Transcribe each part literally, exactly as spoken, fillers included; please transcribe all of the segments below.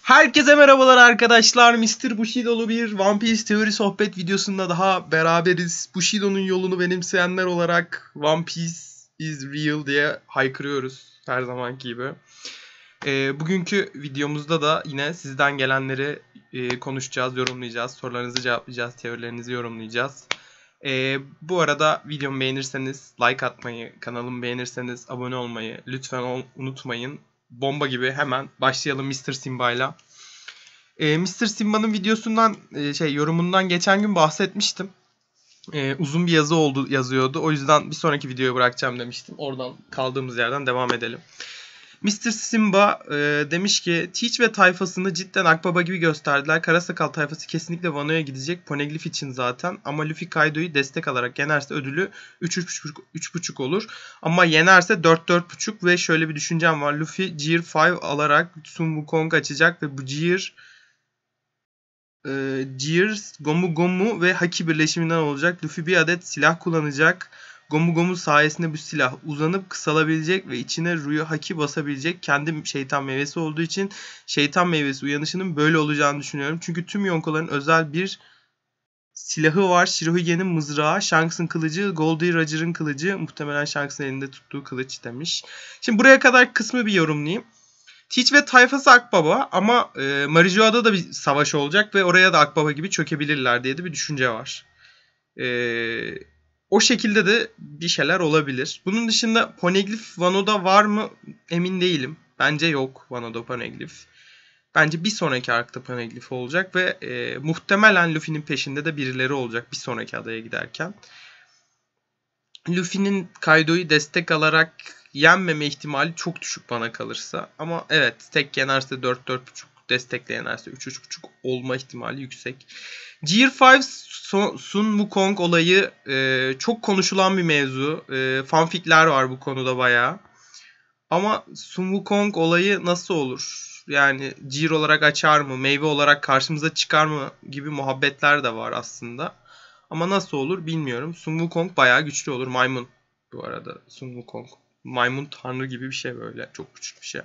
Herkese merhabalar arkadaşlar. mister Bushido'lu bir One Piece teori sohbet videosunda daha beraberiz. Bushido'nun yolunu benimseyenler olarak One Piece is real diye haykırıyoruz her zamanki gibi. E, bugünkü videomuzda da yine sizden gelenleri e, konuşacağız, yorumlayacağız. Sorularınızı cevaplayacağız, teorilerinizi yorumlayacağız. E, bu arada videomu beğenirseniz like atmayı, kanalımı beğenirseniz abone olmayı lütfen unutmayın. Bomba gibi hemen başlayalım mister Simba'yla. Ee, mister Simba'nın videosundan e, şey yorumundan geçen gün bahsetmiştim. Ee, uzun bir yazı oldu yazıyordu. O yüzden bir sonraki videoya bırakacağım demiştim. Oradan kaldığımız yerden devam edelim. mister Simba e, demiş ki Teach ve tayfasını cidden Akbaba gibi gösterdiler. Karasakal tayfası kesinlikle Wano'ya gidecek. Poneglyph için zaten. Ama Luffy Kaido'yu destek alarak yenerse ödülü üç üç buçuk olur. Ama yenerse dört dört buçuk ve şöyle bir düşüncem var. Luffy Gear beş alarak Sun Wukong açacak ve bu Gear e, Gear, Gomu Gomu ve Haki birleşiminden olacak. Luffy bir adet silah kullanacak. Gomu Gomu sayesinde bu silah uzanıp kısalabilecek ve içine Ruyu Haki basabilecek. Kendi şeytan meyvesi olduğu için şeytan meyvesi uyanışının böyle olacağını düşünüyorum. Çünkü tüm Yonkoların özel bir silahı var. Shirohige'nin mızrağı, Shanks'ın kılıcı, Goldie Roger'ın kılıcı. Muhtemelen Shanks'ın elinde tuttuğu kılıç demiş. Şimdi buraya kadar kısmı bir yorumlayayım. Teach ve tayfası Akbaba ama e, Marijoa'da da bir savaş olacak ve oraya da Akbaba gibi çökebilirler diye de bir düşünce var. Eee... O şekilde de bir şeyler olabilir. Bunun dışında Poneglyph Wano'da var mı emin değilim. Bence yok Wano'da Poneglyph. Bence bir sonraki arkta Poneglyph olacak ve e, muhtemelen Luffy'nin peşinde de birileri olacak bir sonraki adaya giderken. Luffy'nin Kaido'yu destek alarak yenmeme ihtimali çok düşük bana kalırsa. Ama evet tek yenerse dört dört buçuk, destekle yenerse üç üç buçuk olma ihtimali yüksek. Gear beş Sun Wukong olayı e, çok konuşulan bir mevzu. E, fanficler var bu konuda bayağı. Ama Sun Wukong olayı nasıl olur? Yani Gear olarak açar mı? Meyve olarak karşımıza çıkar mı? Gibi muhabbetler de var aslında. Ama nasıl olur bilmiyorum. Sun Wukong bayağı güçlü olur. Maymun bu arada Sun Wukong. Maymun tanrı gibi bir şey böyle. Çok güçlü bir şey.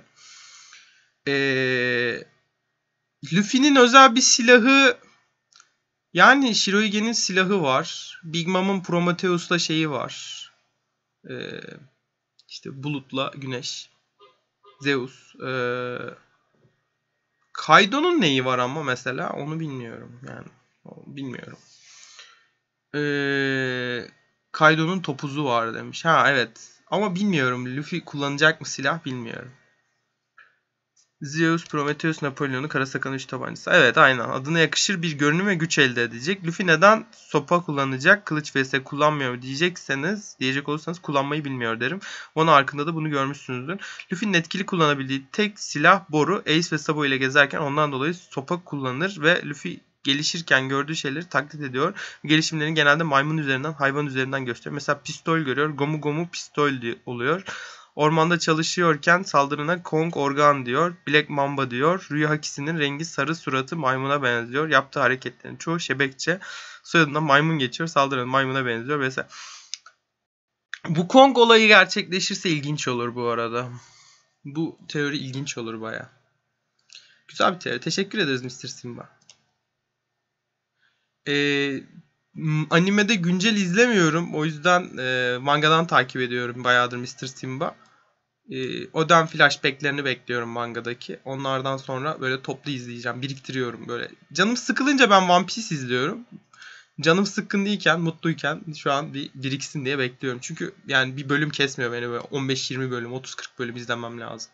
Ee, Luffy'nin özel bir silahı, yani Shirohige'nin silahı var. Big Mom'un Prometheus'la şeyi var. Ee, işte bulutla güneş. Zeus. Ee, Kaido'nun neyi var ama mesela onu bilmiyorum. Yani bilmiyorum. Ee, Kaido'nun topuzu var demiş. Ha evet. Ama bilmiyorum. Luffy kullanacak mı silah bilmiyorum. Zeus, Prometheus, Napoleon'un Karasakal'ın üç tabancası. Evet aynen. Adına yakışır bir görünüm ve güç elde edecek. Luffy neden sopa kullanacak? Kılıç vs kullanmıyor diyecekseniz, diyecek olursanız kullanmayı bilmiyor derim. Onun hakkında da bunu görmüşsünüzdür. Luffy'nin etkili kullanabildiği tek silah boru. Ace ve Sabo ile gezerken ondan dolayı sopa kullanır ve Luffy gelişirken gördüğü şeyleri taklit ediyor. Gelişimlerini genelde maymun üzerinden, hayvan üzerinden gösteriyor. Mesela pistol görüyor. Gomu Gomu pistol oluyor. Ormanda çalışıyorken saldırına Kong Organ diyor. Black Mamba diyor. Ryu Haki'sinin rengi sarı, suratı maymuna benziyor. Yaptığı hareketlerin çoğu şebekçe. Soyadından maymun geçiyor. Saldırına maymuna benziyor. Mesela bu Kong olayı gerçekleşirse ilginç olur bu arada. Bu teori ilginç olur baya. Güzel bir teori. Teşekkür ederiz mister Simba. Eee... Animede güncel izlemiyorum. O yüzden e, mangadan takip ediyorum bayağıdır mister Simba. E, Oden flashbacklerini bekliyorum mangadaki. Onlardan sonra böyle toplu izleyeceğim. Biriktiriyorum böyle. Canım sıkılınca ben One Piece izliyorum. Canım sıkkın değilken, mutluyken şu an bir biriksin diye bekliyorum. Çünkü yani bir bölüm kesmiyor beni böyle on beş yirmi bölüm, otuz kırk bölüm izlemem lazım.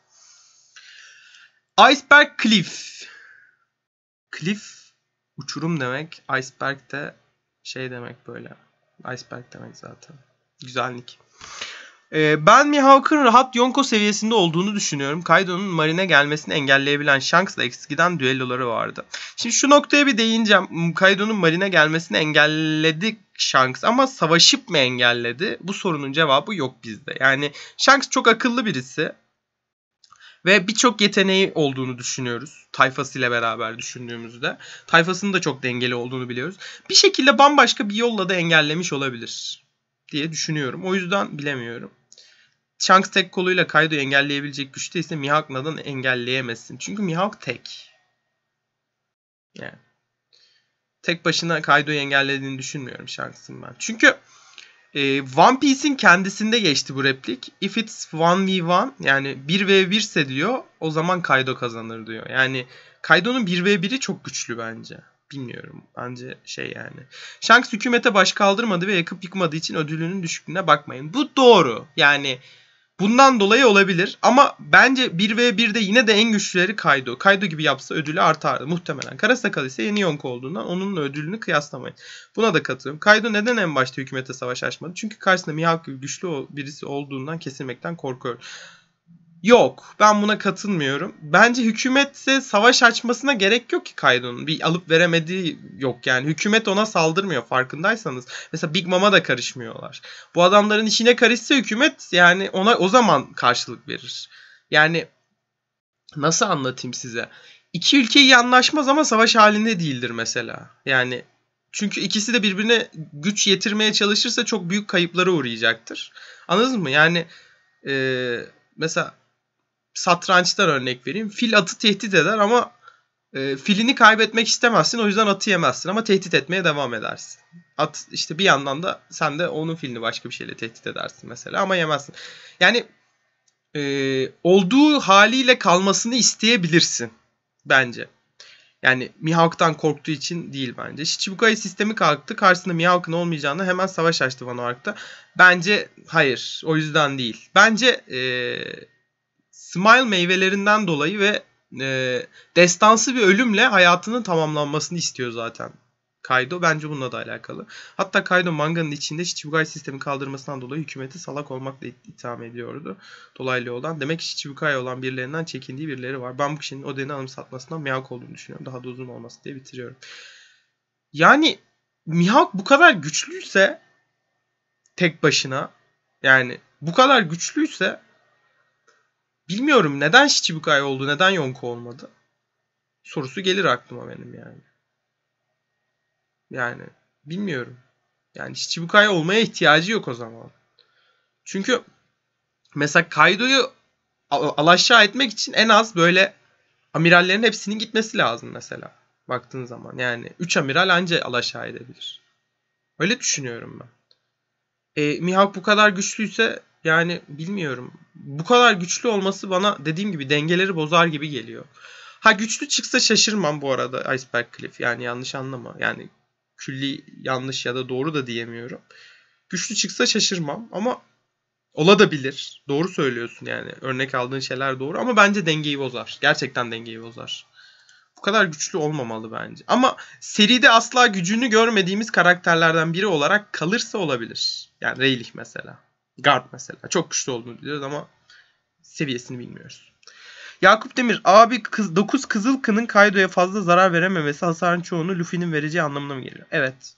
Iceberg Cliff. Cliff uçurum demek. Iceberg de şey demek böyle. Iceberg demek zaten. Güzellik. Ee, ben Mihawk'ın rahat Yonko seviyesinde olduğunu düşünüyorum. Kaido'nun Marine'e gelmesini engelleyebilen Shanks'la eskiden düelloları vardı. Şimdi şu noktaya bir değineceğim. Kaido'nun Marine'e gelmesini engelledi Shanks ama savaşıp mı engelledi? Bu sorunun cevabı yok bizde. Yani Shanks çok akıllı birisi. Ve birçok yeteneği olduğunu düşünüyoruz. Tayfasıyla beraber düşündüğümüzde. Tayfasının da çok dengeli olduğunu biliyoruz. Bir şekilde bambaşka bir yolla da engellemiş olabilir diye düşünüyorum. O yüzden bilemiyorum. Shanks tek koluyla Kaido'yu engelleyebilecek güçte ise Mihawk neden engelleyemezsin? Çünkü Mihawk tek. Yani tek başına Kaido'yu engellediğini düşünmüyorum şansım ben. Çünkü e, One Piece'in kendisinde geçti bu replik. If it's one v one yani bir ve bir ise diyor o zaman Kaido kazanır diyor. Yani Kaido'nun bir ve biri çok güçlü bence. Bilmiyorum. Bence şey yani. Shanks hükümete baş kaldırmadı ve yakıp yıkmadığı için ödülünün düşüklüğüne bakmayın. Bu doğru. Yani bundan dolayı olabilir. Ama bence bir ve birde yine de en güçlüleri Kaido. Kaido gibi yapsa ödülü artardı muhtemelen. Karasakal ise yeni Yonko olduğundan onunla ödülünü kıyaslamayın. Buna da katılıyorum. Kaido neden en başta hükümete savaş açmadı? Çünkü karşısında Mihawk gibi güçlü birisi olduğundan kesilmekten korkuyor. Yok. Ben buna katılmıyorum. Bence hükümetse savaş açmasına gerek yok ki Kaido'nun. Bir alıp veremediği yok yani. Hükümet ona saldırmıyor farkındaysanız. Mesela Big Mom'a da karışmıyorlar. Bu adamların işine karışsa hükümet yani ona o zaman karşılık verir. Yani nasıl anlatayım size? İki ülke iyi anlaşmaz ama savaş halinde değildir mesela. Yani çünkü ikisi de birbirine güç yetirmeye çalışırsa çok büyük kayıplara uğrayacaktır. Anladınız mı? Yani e, mesela satrançtan örnek vereyim. Fil atı tehdit eder ama e, filini kaybetmek istemezsin. O yüzden atı yemezsin ama tehdit etmeye devam edersin. At işte bir yandan da sen de onun filini başka bir şeyle tehdit edersin mesela ama yemezsin. Yani e, olduğu haliyle kalmasını isteyebilirsin bence. Yani Mihawk'tan korktuğu için değil bence. Shichibukai sistemi kalktı. Karşısında Mihawk'ın olmayacağını hemen savaş açtı Wano Ark'ta. Bence hayır. O yüzden değil. Bence eee Smile meyvelerinden dolayı ve e, destansı bir ölümle hayatının tamamlanmasını istiyor zaten Kaido. Bence bununla da alakalı. Hatta Kaido manganın içinde Shichibukai sistemi kaldırmasından dolayı hükümeti salak olmakla itham ediyordu. Dolaylı yoldan. Demek ki Shichibukai olan birilerinden çekindiği birileri var. Ben bu kişinin Oden'i anımsatmasından Mihawk olduğunu düşünüyorum. Daha da uzun olması diye bitiriyorum. Yani Mihawk bu kadar güçlüyse tek başına yani bu kadar güçlüyse bilmiyorum neden Shichibukai oldu, neden Yonko olmadı? Sorusu gelir aklıma benim yani. Yani bilmiyorum. Yani Shichibukai olmaya ihtiyacı yok o zaman. Çünkü mesela Kaido'yu alaşağı etmek için en az böyle amirallerin hepsinin gitmesi lazım mesela. Baktığın zaman yani üç amiral anca alaşağı edebilir. Öyle düşünüyorum ben. E, Mihawk bu kadar güçlüyse yani bilmiyorum. Bu kadar güçlü olması bana dediğim gibi dengeleri bozar gibi geliyor. Ha güçlü çıksa şaşırmam bu arada Iceberg Cliff. Yani yanlış anlama. Yani külli yanlış ya da doğru da diyemiyorum. Güçlü çıksa şaşırmam ama olabilir. Doğru söylüyorsun yani. Örnek aldığın şeyler doğru ama bence dengeyi bozar. Gerçekten dengeyi bozar. Bu kadar güçlü olmamalı bence. Ama seride asla gücünü görmediğimiz karakterlerden biri olarak kalırsa olabilir. Yani Rayleigh mesela. Garp mesela. Çok güçlü olduğunu biliyoruz ama seviyesini bilmiyoruz. Yakup Demir. Abi kız, dokuz kızıl kının Kaido'ya fazla zarar verememesi hasarın çoğunu Luffy'nin vereceği anlamına mı geliyor? Evet.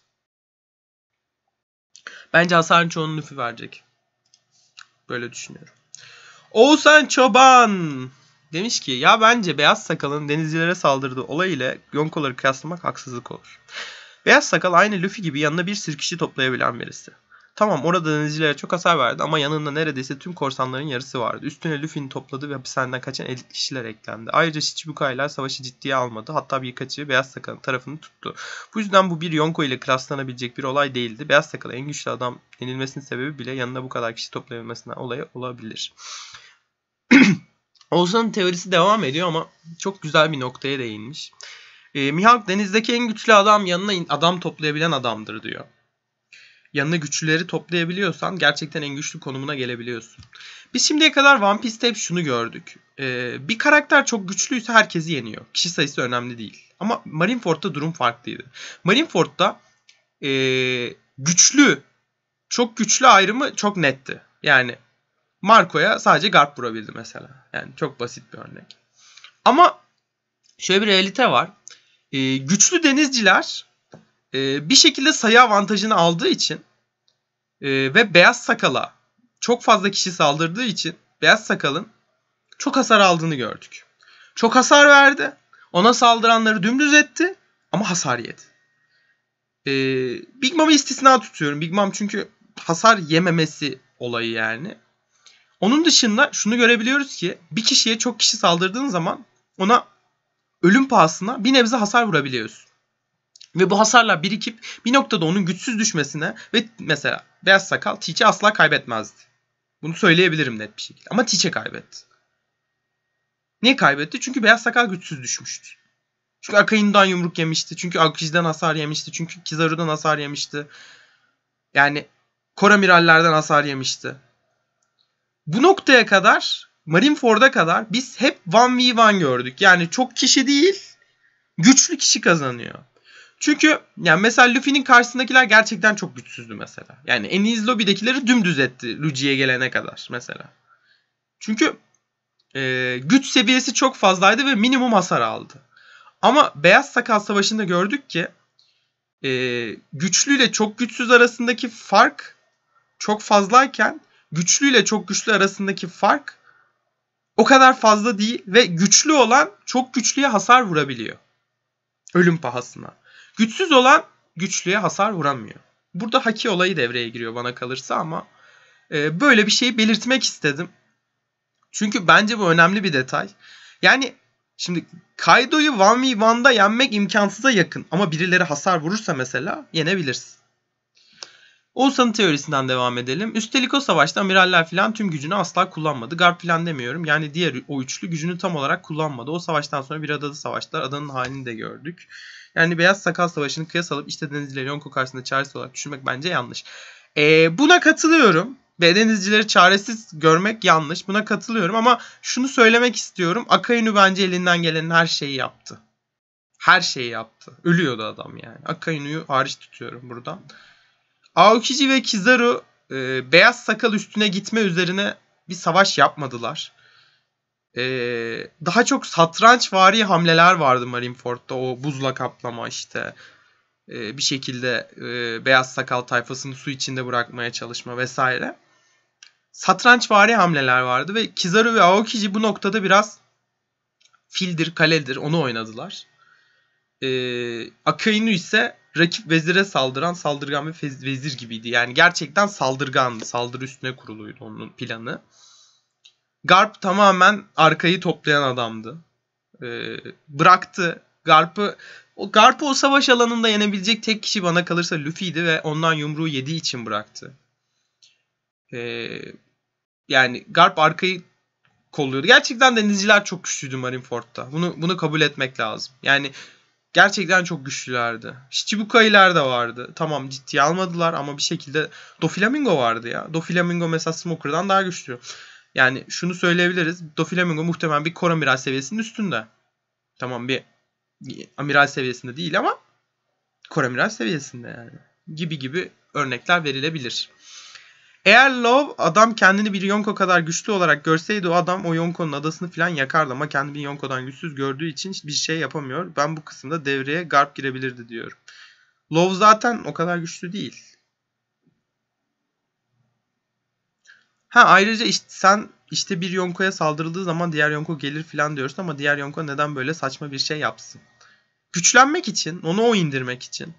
Bence hasarın çoğunu Luffy verecek. Böyle düşünüyorum. Oğuzhan Çoban demiş ki ya bence Beyaz Sakal'ın denizcilere saldırdığı olay ile Yonko'ları kıyaslamak haksızlık olur. Beyaz Sakal aynı Luffy gibi yanına bir sürü kişi toplayabilen birisi. Tamam orada denizcilere çok hasar verdi ama yanında neredeyse tüm korsanların yarısı vardı. Üstüne Luffy'nin topladığı ve hapishaneden kaçan elit kişiler eklendi. Ayrıca Shichibukai'ler savaşı ciddiye almadı. Hatta birkaçı Beyaz Sakal'ın tarafını tuttu. Bu yüzden bu bir Yonko ile kıyaslanabilecek bir olay değildi. Beyaz Sakal en güçlü adam denilmesinin sebebi bile yanına bu kadar kişi toplayabilmesinden olayı olabilir. Oğuzhan'ın teorisi devam ediyor ama çok güzel bir noktaya değinmiş. E, Mihawk denizdeki en güçlü adam yanına adam toplayabilen adamdır diyor. Yanına güçlüleri toplayabiliyorsan gerçekten en güçlü konumuna gelebiliyorsun. Biz şimdiye kadar One Piece'te hep şunu gördük. E, bir karakter çok güçlüyse herkesi yeniyor. Kişi sayısı önemli değil. Ama Marineford'da durum farklıydı. Marineford'da e, güçlü, çok güçlü ayrımı çok netti. Yani Marco'ya sadece Garp vurabildi mesela. Yani çok basit bir örnek. Ama şöyle bir realite var. Ee, güçlü denizciler e, bir şekilde sayı avantajını aldığı için e, ve Beyaz Sakal'a çok fazla kişi saldırdığı için Beyaz Sakal'ın çok hasar aldığını gördük. Çok hasar verdi. Ona saldıranları dümdüz etti ama hasar yedi. Ee, Big Mom'u istisna tutuyorum. Big Mom çünkü hasar yememesi olayı yani. Onun dışında şunu görebiliyoruz ki bir kişiye çok kişi saldırdığın zaman ona ölüm pahasına bir nebze hasar vurabiliyorsun. Ve bu hasarlar birikip bir noktada onun güçsüz düşmesine ve mesela Beyaz Sakal Teach'i asla kaybetmezdi. Bunu söyleyebilirim net bir şekilde. Ama Teach'e kaybetti. Niye kaybetti? Çünkü Beyaz Sakal güçsüz düşmüştü. Çünkü Akainu'dan yumruk yemişti. Çünkü Aokishi'den hasar yemişti. Çünkü Kizaru'dan hasar yemişti. Yani Koramirallerden hasar yemişti. Bu noktaya kadar, Marineford'a kadar biz hep one v one gördük. Yani çok kişi değil, güçlü kişi kazanıyor. Çünkü yani mesela Luffy'nin karşısındakiler gerçekten çok güçsüzdü mesela. Yani Enies Lobby'dekileri dümdüz etti Luffy'ye gelene kadar mesela. Çünkü e, güç seviyesi çok fazlaydı ve minimum hasar aldı. Ama Beyaz Sakal Savaşı'nda gördük ki e, güçlüyle çok güçsüz arasındaki fark çok fazlayken güçlüyle çok güçlü arasındaki fark o kadar fazla değil ve güçlü olan çok güçlüye hasar vurabiliyor. Ölüm pahasına. Güçsüz olan güçlüye hasar vuramıyor. Burada haki olayı devreye giriyor bana kalırsa ama e, böyle bir şeyi belirtmek istedim. Çünkü bence bu önemli bir detay. Yani şimdi Kaido'yu one v one'da yenmek imkansıza yakın. Ama birileri hasar vurursa mesela yenebilirsin. Oğuzhan'ın teorisinden devam edelim. Üstelik o savaşta amiraller falan tüm gücünü asla kullanmadı. Garp falan demiyorum. Yani diğer o üçlü gücünü tam olarak kullanmadı. O savaştan sonra bir adada savaştılar. Adanın halini de gördük. Yani Beyaz Sakal Savaşı'nı kıyas alıp işte denizcileri Yonko karşısında çaresiz olarak düşünmek bence yanlış. Ee, buna katılıyorum. Ve denizcileri çaresiz görmek yanlış. Buna katılıyorum ama şunu söylemek istiyorum. Akainu bence elinden gelenin her şeyi yaptı. Her şeyi yaptı. Ölüyordu adam yani. Akainu'yu hariç tutuyorum buradan. Aokiji ve Kizaru e, Beyaz Sakal üstüne gitme üzerine bir savaş yapmadılar. E, daha çok satrançvari hamleler vardı Marineford'da. O buzla kaplama işte. E, bir şekilde e, Beyaz Sakal tayfasını su içinde bırakmaya çalışma vesaire. Satrançvari hamleler vardı ve Kizaru ve Aokiji bu noktada biraz fildir, kaledir onu oynadılar. E, Akainu ise rakip vezire saldıran saldırgan bir vezir gibiydi. Yani gerçekten saldırgandı. Saldırı üstüne kuruluydu onun planı. Garp tamamen arkayı toplayan adamdı. Ee, bıraktı. Garp'ı o Garp'ı o savaş alanında yenebilecek tek kişi bana kalırsa Luffy'ydi ve ondan yumruğu yediği için bıraktı. Ee, yani Garp arkayı kolluyordu. Gerçekten denizciler çok güçlüydü Marineford'da. Bunu bunu kabul etmek lazım. Yani gerçekten çok güçlülerdi. Shichibukai'ler de vardı. Tamam ciddiye almadılar ama bir şekilde Doflamingo vardı ya. Doflamingo mesela Smoker'dan daha güçlü. Yani şunu söyleyebiliriz. Doflamingo muhtemelen bir Koramiral seviyesinin üstünde. Tamam bir amiral seviyesinde değil ama Koramiral seviyesinde yani. Gibi gibi örnekler verilebilir. Eğer Love adam kendini bir Yonko kadar güçlü olarak görseydi o adam o Yonko'nun adasını falan yakardı ama kendini Yonko'dan güçsüz gördüğü için bir şey yapamıyor. Ben bu kısımda devreye Garp girebilirdi diyorum. Love zaten o kadar güçlü değil. Ha ayrıca işte sen işte bir Yonko'ya saldırıldığı zaman diğer Yonko gelir falan diyorsun ama diğer Yonko neden böyle saçma bir şey yapsın? Güçlenmek için, onu o indirmek için.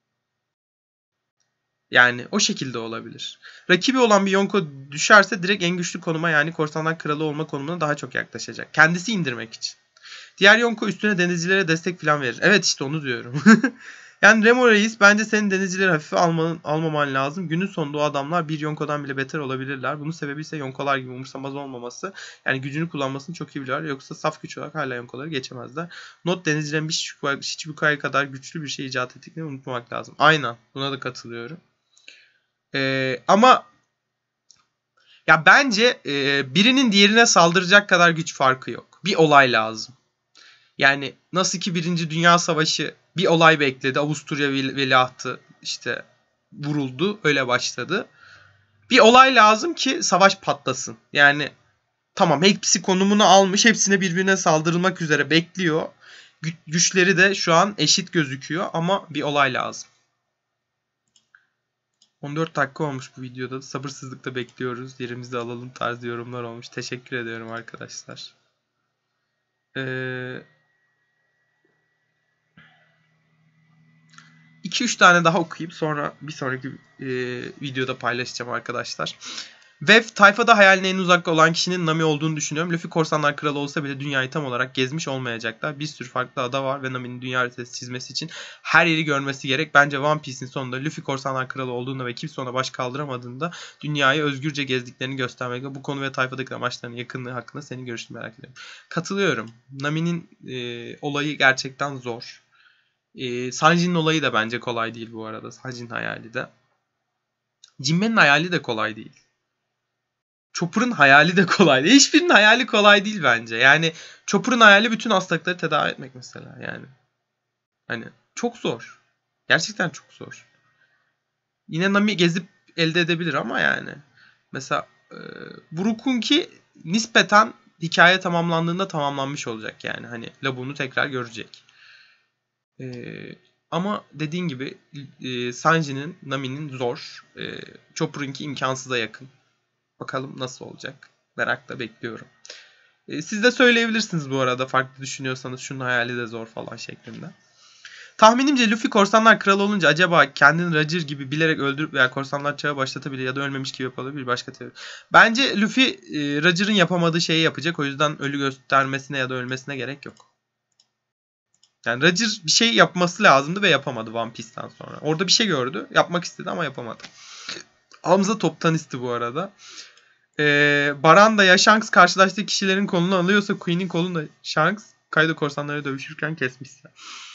Yani o şekilde olabilir. Rakibi olan bir Yonko düşerse direkt en güçlü konuma yani korsanlar kralı olma konumuna daha çok yaklaşacak. Kendisi indirmek için. Diğer Yonko üstüne denizcilere destek falan verir. Evet işte onu diyorum. yani Remo Reis bence senin denizcileri hafife alman, almaman lazım. Günün sonunda o adamlar bir Yonko'dan bile beter olabilirler. Bunun sebebi ise Yonkolar gibi umursamaz olmaması. Yani gücünü kullanmasını çok iyi biliyorlar. Yoksa saf güç olarak hala Yonkoları geçemezler. Not denizcilerin bir Shichibukai kadar güçlü bir şey icat ettiklerini unutmamak lazım. Aynen buna da katılıyorum. Ee, ama ya bence e, birinin diğerine saldıracak kadar güç farkı yok. Bir olay lazım. Yani nasıl ki Birinci Dünya Savaşı bir olay bekledi. Avusturya veliahtı işte vuruldu. Öyle başladı. Bir olay lazım ki savaş patlasın. Yani tamam hepsi konumunu almış. Hepsine birbirine saldırılmak üzere bekliyor. Gü- güçleri de şu an eşit gözüküyor ama bir olay lazım. on dört dakika olmuş bu videoda. Sabırsızlıkla bekliyoruz. Yerimizde alalım tarzı yorumlar olmuş. Teşekkür ediyorum arkadaşlar. Ee, iki üç tane daha okuyup sonra bir sonraki e, videoda paylaşacağım arkadaşlar. Ve tayfada hayaline en uzak olan kişinin Nami olduğunu düşünüyorum. Luffy korsanlar kralı olsa bile dünyayı tam olarak gezmiş olmayacaklar. Bir sürü farklı ada var ve Nami'nin dünya haritası çizmesi için her yeri görmesi gerek. Bence One Piece'in sonunda Luffy korsanlar kralı olduğunda ve kimse ona baş kaldıramadığında dünyayı özgürce gezdiklerini göstermekle bu konu ve tayfadaki amaçlarının yakınlığı hakkında senin görüşünü merak ediyorum. Katılıyorum. Nami'nin e, olayı gerçekten zor. E, Sanji'nin olayı da bence kolay değil bu arada. Sanji'nin hayali de. Jinbe'nin hayali de kolay değil. Chopper'ın hayali de kolay değil. Hiçbirinin hayali kolay değil bence. Yani Chopper'ın hayali bütün hastalıkları tedavi etmek mesela. Yani hani çok zor. Gerçekten çok zor. Yine Nami gezip elde edebilir ama yani. Mesela e, Brook'unki nispeten hikaye tamamlandığında tamamlanmış olacak yani. Hani Labu'nu tekrar görecek. E, ama dediğin gibi e, Sanji'nin, Nami'nin zor. E, Chopper'ınki imkansıza yakın. Bakalım nasıl olacak. Merakla bekliyorum. E, siz de söyleyebilirsiniz bu arada farklı düşünüyorsanız şunun hayali de zor falan şeklinde. Tahminimce Luffy korsanlar kralı olunca acaba kendini Roger gibi bilerek öldürüp veya korsanlar çağı başlatabilir ya da ölmemiş gibi yapabilir bir başka teori. Bence Luffy e, Roger'ın yapamadığı şeyi yapacak. O yüzden ölü göstermesine ya da ölmesine gerek yok. Yani Roger bir şey yapması lazımdı ve yapamadı One Piece'ten sonra. Orada bir şey gördü. Yapmak istedi ama yapamadı. Hamza toptanisti bu arada. Ee, Baran da ya Shanks karşılaştığı kişilerin kolunu alıyorsa Queen'in kolunu da Shanks Kaido korsanları dövüşürken kesmişse.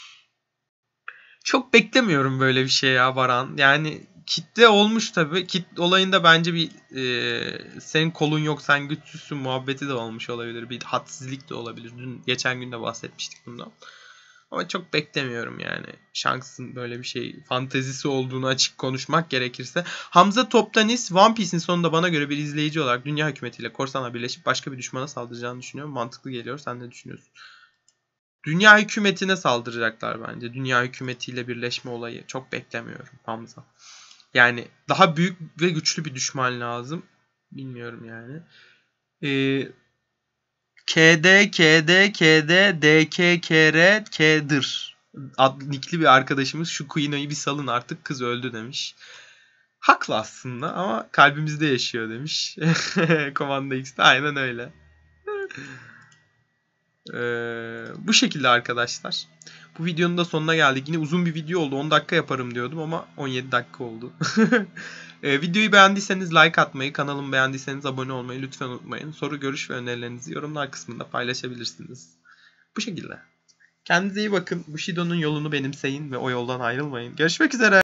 Çok beklemiyorum böyle bir şey ya Baran. Yani kitle olmuş tabii. Kit olayında bence bir e, senin kolun yok sen güçsüzsün muhabbeti de olmuş olabilir. Bir hadsizlik de olabilir. Dün geçen gün de bahsetmiştik bundan. Ama çok beklemiyorum yani. Shanks'ın böyle bir şey fantezisi olduğunu açık konuşmak gerekirse. Hamza Toptanis One Piece'in sonunda bana göre bir izleyici olarak dünya hükümetiyle korsanla birleşip başka bir düşmana saldıracağını düşünüyorum. Mantıklı geliyor. Sen ne düşünüyorsun? Dünya hükümetine saldıracaklar bence. Dünya hükümetiyle birleşme olayı. Çok beklemiyorum Hamza. Yani daha büyük ve güçlü bir düşman lazım. Bilmiyorum yani. Eee K D, K D, K D, D K, K R, K'dır. Adlı nickli bir arkadaşımız şu Quino'yu bir salın artık kız öldü demiş. Haklı aslında ama kalbimizde yaşıyor demiş. Komanda X'de aynen öyle. Ee, bu şekilde arkadaşlar. Bu videonun da sonuna geldik. Yine uzun bir video oldu. on dakika yaparım diyordum ama on yedi dakika oldu. ee, videoyu beğendiyseniz like atmayı, kanalımı beğendiyseniz abone olmayı lütfen unutmayın. Soru, görüş ve önerilerinizi yorumlar kısmında paylaşabilirsiniz. Bu şekilde. Kendinize iyi bakın. Bushido'nun yolunu benimseyin ve o yoldan ayrılmayın. Görüşmek üzere.